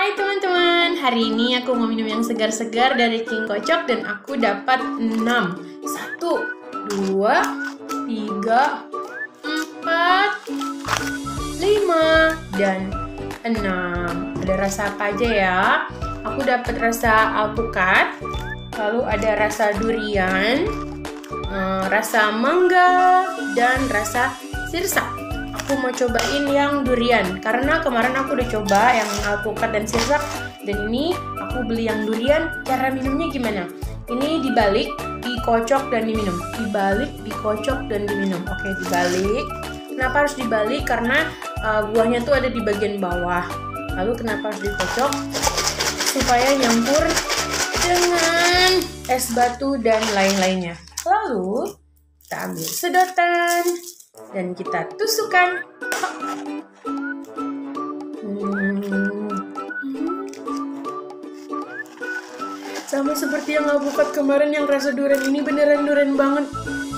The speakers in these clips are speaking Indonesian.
Hai teman-teman, hari ini aku mau minum yang segar-segar dari King Kocok dan aku dapat 6. 1, 2, 3, 4, 5, dan 6. Ada rasa apa aja ya? Aku dapat rasa alpukat, lalu ada rasa durian, rasa mangga, dan rasa sirsak. Aku mau cobain yang durian karena kemarin aku udah coba yang alpukat dan sirsak, dan ini aku beli yang durian. Cara minumnya gimana? Ini dibalik, dikocok dan diminum. Dibalik, dikocok dan diminum. Oke, dibalik. Kenapa harus dibalik? Karena buahnya tuh ada di bagian bawah. Lalu kenapa harus dikocok? Supaya nyampur dengan es batu dan lain-lainnya. Lalu kita ambil sedotan dan kita tusukkan. Sama seperti yang alpukat kemarin, yang rasa durian ini beneran durian banget.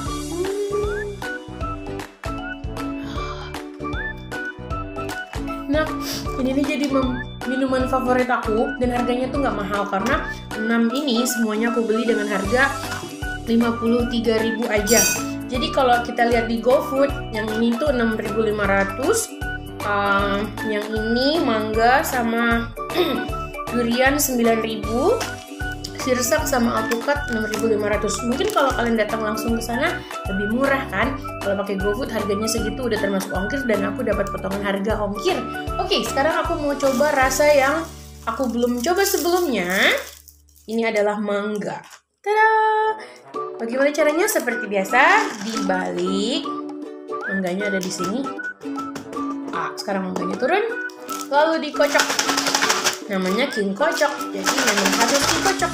Nah, ini nih jadi minuman favorit aku dan harganya tuh nggak mahal karena 6 ini semuanya aku beli dengan harga 53.000 aja. Jadi kalau kita lihat di GoFood, yang ini tuh 6.500, yang ini mangga sama durian 9.000, sirsak sama alpukat 6.500. Mungkin kalau kalian datang langsung ke sana lebih murah kan? Kalau pakai GoFood harganya segitu udah termasuk ongkir dan aku dapat potongan harga ongkir. Oke, sekarang aku mau coba rasa yang aku belum coba sebelumnya. Ini adalah mangga. Tada! Bagaimana caranya? Seperti biasa, dibalik. Mangganya ada di sini. Sekarang mangganya turun. Lalu dikocok. Namanya King Kocok, jadi memang harus dikocok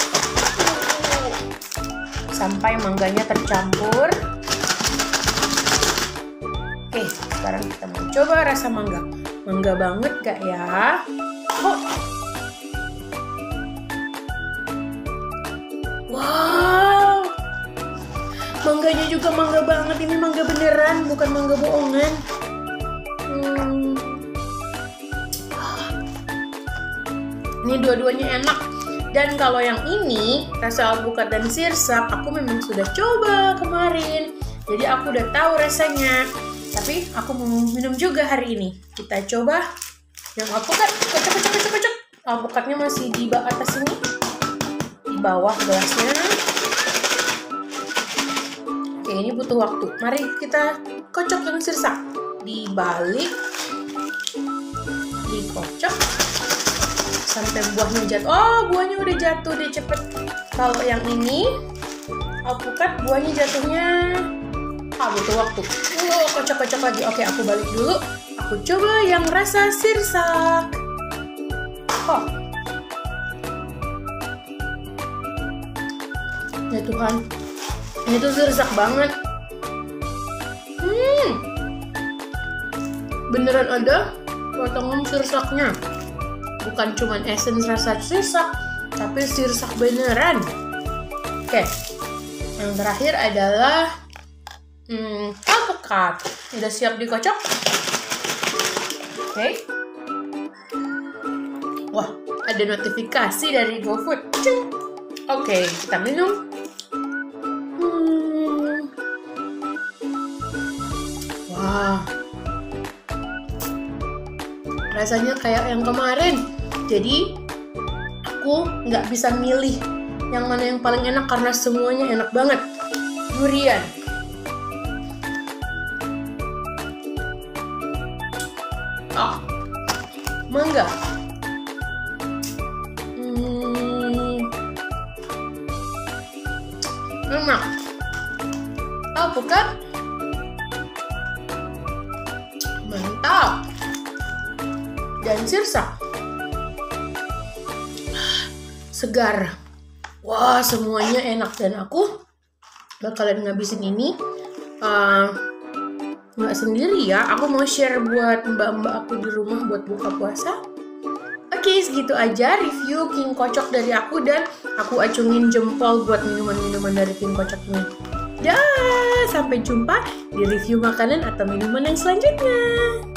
sampai mangganya tercampur. Oke, sekarang kita mau coba rasa mangga. Mangga banget gak ya? Wow, mangganya juga mangga banget. Ini mangga beneran, bukan mangga bohongan. Ini dua-duanya enak. Dan kalau yang ini, rasa alpukat dan sirsak, aku memang sudah coba kemarin. Jadi aku udah tahu rasanya. Tapi aku mau minum juga hari ini. Kita coba yang alpukat. Kocok. Alpukatnya masih di atas sini. Di bawah gelasnya. Oke, ini butuh waktu. Mari kita kocok yang sirsak. Dibalik. Dikocok. Sampai buahnya jatuh. Oh, buahnya udah jatuh deh, cepet. Kalau yang ini alpukat, buahnya jatuhnya butuh waktu. Kocok lagi. Oke, aku balik dulu. Aku coba yang rasa sirsak. Ya Tuhan, ini tuh sirsak banget. Beneran ada potongan sirsaknya. Bukan cuman essence rasa sirsak, tapi sirsak beneran. Oke, yang terakhir adalah alpukat. Udah siap dikocok. Oke. Wah, ada notifikasi dari GoFood. Oke, kita minum. Wah, rasanya kayak yang kemarin. Jadi aku nggak bisa milih yang mana yang paling enak karena semuanya enak banget. Durian, mangga, enak, alpukat, mantap, dan sirsak segar. Wah, semuanya enak dan aku bakalan ngabisin ini nggak sendiri ya. Aku mau share buat mbak-mbak aku di rumah buat buka puasa. Oke, segitu aja review King Kocok dari aku, dan aku acungin jempol buat minuman-minuman dari King Kocok ini. Dah, sampai jumpa di review makanan atau minuman yang selanjutnya.